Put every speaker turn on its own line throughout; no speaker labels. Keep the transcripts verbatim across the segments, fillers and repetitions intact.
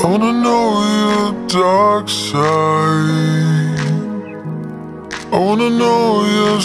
I wanna know your dark side. I wanna know your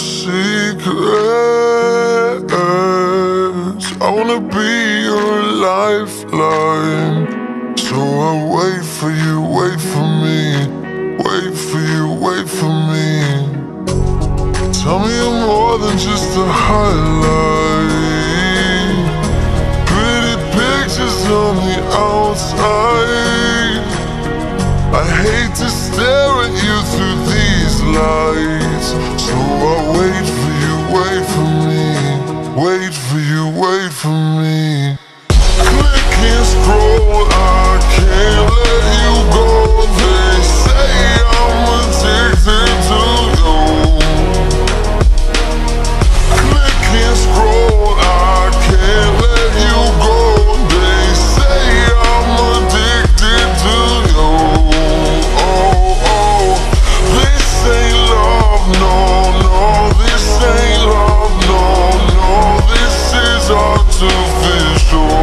secrets. I wanna be your lifeline. So I wait for you, wait for me. Wait for you, wait for me. Tell me you're more than just a highlight. Pretty pictures on the outside. I hate to stare at you through these lights. So I wait for you, wait for me. Wait for you, wait for me. Click and scroll, I can't let you go. They say I'm addicted to you. Click and scroll, I can't let you go. They say I'm addicted to you. Oh, oh, this ain't love, no, no. This ain't love, no, no. This is artificial.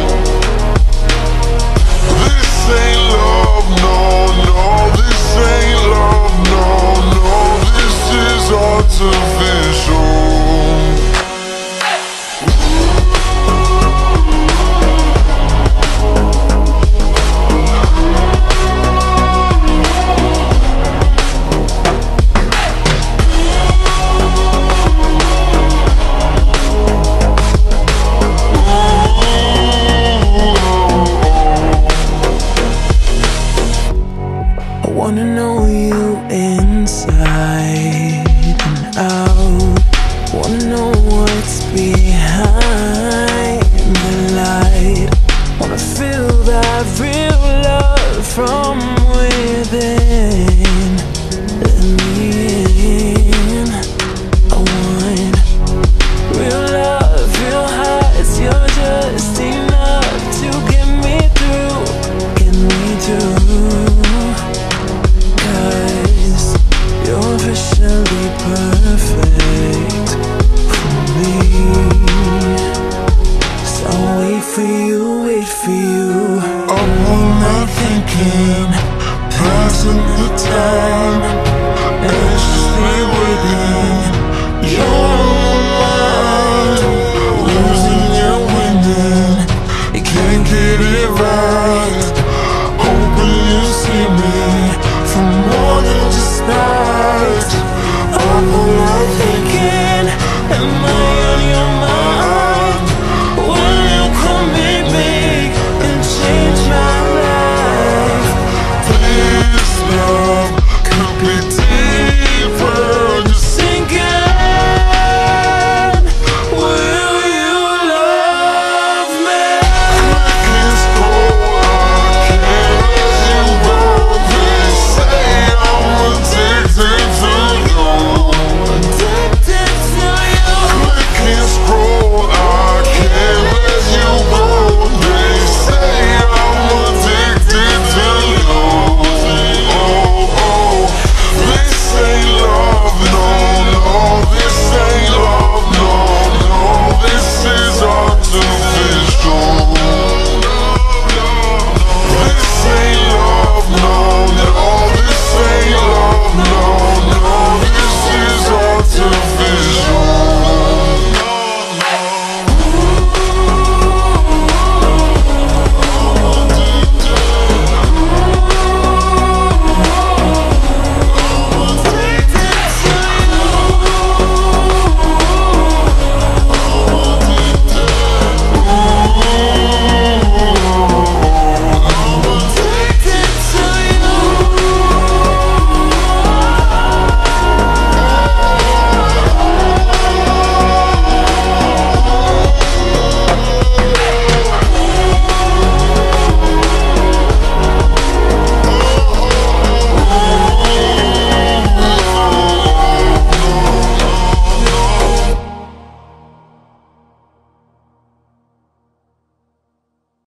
This ain't love, no, no. This ain't love, no, no. This is artificial.
I wanna know you inside and out. Wanna know what's behind the light. Wanna feel that real love from within.